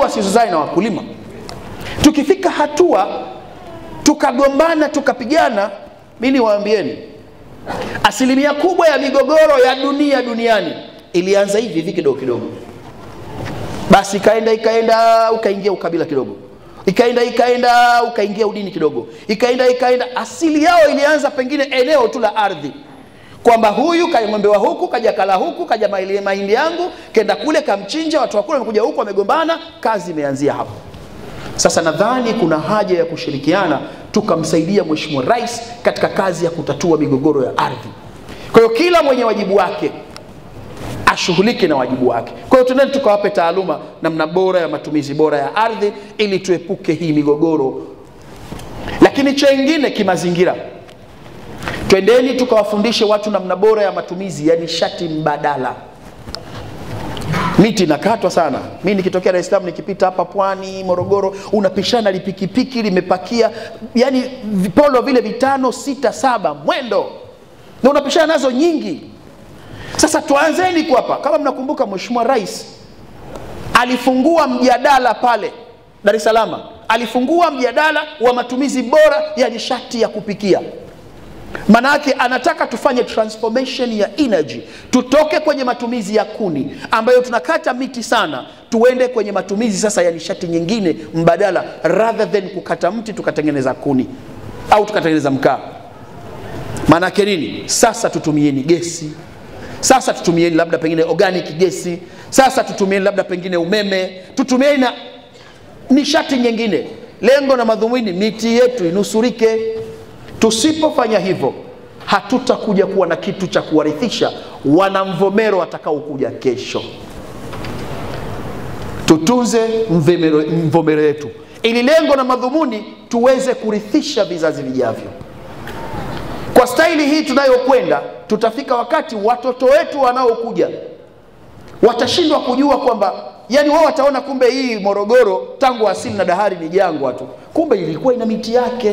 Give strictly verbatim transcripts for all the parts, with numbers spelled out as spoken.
wasizozane na wakulima. Tukifika hatua tukagombana tukapigana, mimi niwaambieni, asilimia kubwa ya migogoro ya dunia duniani ilianza hivi hivi kidogo kidogo. Basi ikaenda ikaenda ukaingia ukabila kidogo. Ikaenda ikaenda ukaingia udini kidogo. Ikaenda ikaenda asili yao ilianza pengine eneo tu la ardhi. Kwamba huyu kaimwembewa huku, kaja kala huku, kaja maili mahindi yangu, kenda kule kamchinja, watu wa kule wamekuja huku wamegombana, kazi imeanzia hapo. Sasa nadhani kuna haja ya kushirikiana tukamsaidia Mheshimiwa Rais katika kazi ya kutatua migogoro ya ardhi. Kwa hiyo kila mwenye wajibu wake ashughulike na wajibu wake. Kwa hiyo tuneni tukawape taaluma namna bora ya matumizi bora ya ardhi ili tuepuke hii migogoro. Lakini chengine kimazingira, twendeni tukawafundishe watu namna bora ya matumizi ya nishati mbadala. Miti inakatwa sana. Mimi nikitokea Dar es Salaam nikipita hapa Pwani, Morogoro, unapishana lipikipiki limepakia yani vipolo vile vitano, sita, saba mwendo. Na unapishana nazo nyingi. Sasa tuanzeni kwa hapa. Kama mnakumbuka Mheshimiwa Rais alifungua mjadala pale Dar es Salaam. Alifungua mjadala wa matumizi bora ya nishati ya kupikia. Manake anataka tufanye transformation ya energy. Tutoke kwenye matumizi ya kuni ambayo tunakata miti sana, tuende kwenye matumizi sasa ya nishati nyingine mbadala, rather than kukata mti tukatengeneza kuni au tukatengeneza mkaa. Manake nini? Sasa tutumieni gesi. Sasa tutumieni labda pengine organic gesi. Sasa tutumieni labda pengine umeme. Tutumieni na nishati nyingine. Lengo na madhumuni miti yetu inusurike. Tusipofanya hivyo, hatutakuja kuwa na kitu cha kuwarithisha wanamvomero watakaokuja kesho. Tutunze mvomero, mvomero yetu ili lengo na madhumuni tuweze kurithisha vizazi vijavyo. Kwa staili hii tunayokwenda, tutafika wakati watoto wetu wanaokuja watashindwa kujua kwamba, yani wao wataona kumbe hii Morogoro tangu asili na dahari ni jangwa tu, kumbe ilikuwa ina miti yake.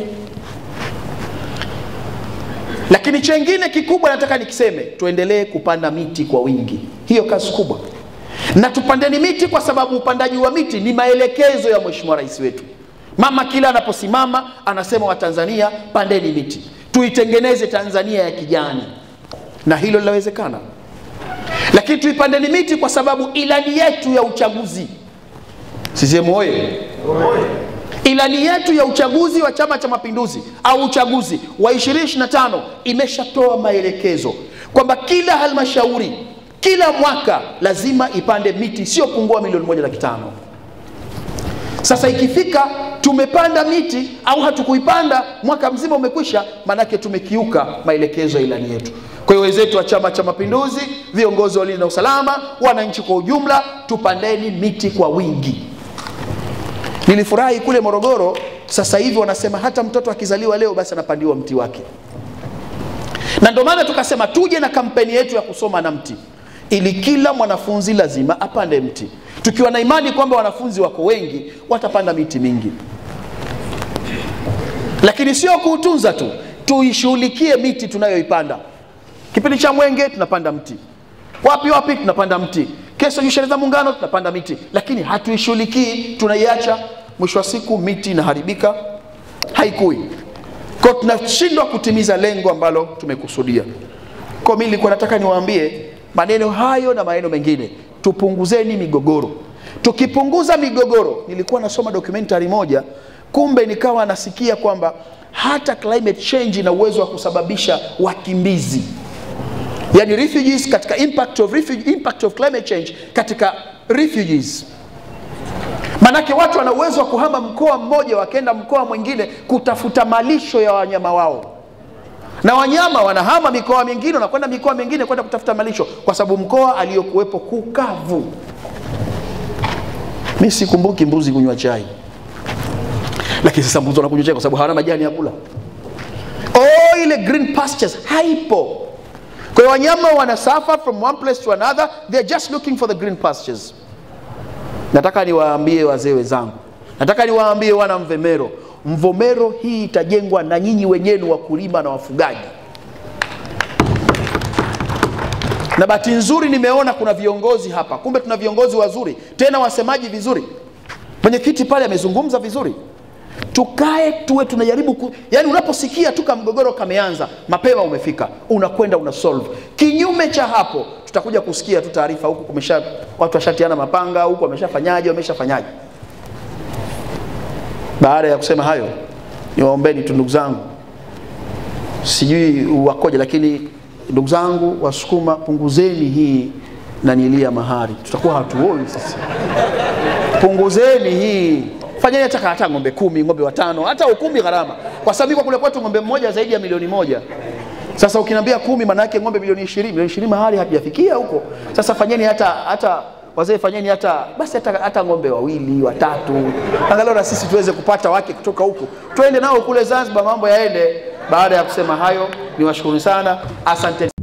Lakini chengine kikubwa nataka nikiseme, tuendelee kupanda miti kwa wingi. Hiyo kazi kubwa. Na tupandeni miti kwa sababu upandaji wa miti ni maelekezo ya Mheshimiwa Rais wetu. Mama kila anaposimama anasema wa Tanzania pandeni miti. Tuitengeneze Tanzania ya kijani. Na hilo linawezekana. Lakini tuipandeni miti kwa sababu ilani yetu ya uchaguzi. Sisemu oye. Ilani yetu ya uchaguzi wa Chama cha Mapinduzi au uchaguzi wa ishirini ishirini na tano imeshatoa maelekezo kwamba kila halmashauri kila mwaka lazima ipande miti sio pungua milioni moja laki tano. Sasa ikifika tumepanda miti au hatukuipanda mwaka mzima umekwisha, manake tumekiuka maelekezo ya ilani yetu. Kwa hiyo wenzetu wa Chama cha Mapinduzi, viongozi wa ulinzi na usalama, wananchi kwa ujumla, tupandeni miti kwa wingi. Nilifurahi kule Morogoro, sasa hivi wanasema hata mtoto akizaliwa leo basi anapandiwa mti wake. Na ndio maana tukasema tuje na kampeni yetu ya kusoma na mti, ili kila mwanafunzi lazima apande mti. Tukiwa na imani kwamba wanafunzi wako wengi, watapanda miti mingi. Lakini sio kuutunza tu, tuishughulikie miti tunayoipanda. Kipindi cha Mwenge tunapanda mti. Wapi wapi tunapanda mti. Kesho sherehe za Muungano tunapanda miti. Lakini hatuishughulikii, tunaiacha, mwisho wa siku miti inaharibika, haikui. Kwa tunashindwa kutimiza lengo ambalo tumekusudia. Kwa mimi nilikuwa nataka niwaambie maneno hayo na maneno mengine, tupunguzeni migogoro. Tukipunguza migogoro, nilikuwa nasoma documentary moja, kumbe nikawa nasikia kwamba hata climate change ina uwezo wa kusababisha wakimbizi. Yani refugees katika impact of refugee, impact of climate change katika refugees. Manake watu wana uwezo wa kuhama mkoa mmoja wakaenda mkoa mwingine kutafuta malisho ya wanyama wao. Na wanyama wanahama mikoa mingine na kwenda mikoa mingine kwenda kutafuta malisho kwa sababu mkoa aliyokuwepo kukavu. Mimi sikumbuki mbuzi kunywa chai. Lakini sasa mbuzi wanakunywa chai kwa sababu hawana majani ya kula. Oh, ile green pastures haipo. Kwa hiyo wanyama wana suffer from one place to another, they are just looking for the green pastures. Nataka niwaambie wazee wenzangu, nataka niwaambie wana Mvomero, Mvomero hii itajengwa na nyinyi wenyewe wakulima na wafugaji. Na bahati nzuri nimeona kuna viongozi hapa, kumbe tuna viongozi wazuri, tena wasemaji vizuri. Mwenyekiti pale amezungumza vizuri. Tukae tuwe tunajaribu ku... yani unaposikia tu mgogoro kameanza, mapema umefika, unakwenda una solve. Kinyume cha hapo tutakuja kusikia tu taarifa huku kumesha watu washatiana mapanga, huku wameshafanyaje wameshafanyaje. Baada ya kusema hayo, niwaombeni tu ndugu zangu, sijui wakoje, lakini ndugu zangu Wasukuma, punguzeni hii nanilia mahari, tutakuwa hatuoi sasa. Punguzeni hii, fanyeni hata hata ng'ombe kumi, ng'ombe watano, hata ukumi gharama. Kwa sababu kwa kule kwetu ng'ombe mmoja zaidi ya milioni moja. Sasa ukiniambia kumi, maana yake ng'ombe milioni ishirini, milioni ishirini mahali hajafikia huko. Sasa fanyeni hata hata wazee, fanyeni hata basi hata hata ng'ombe wawili, watatu. Angalau na sisi tuweze kupata wake kutoka huko. Twende nao kule Zanzibar, mambo yaende. Baada ya kusema hayo, niwashukuru sana. Asante.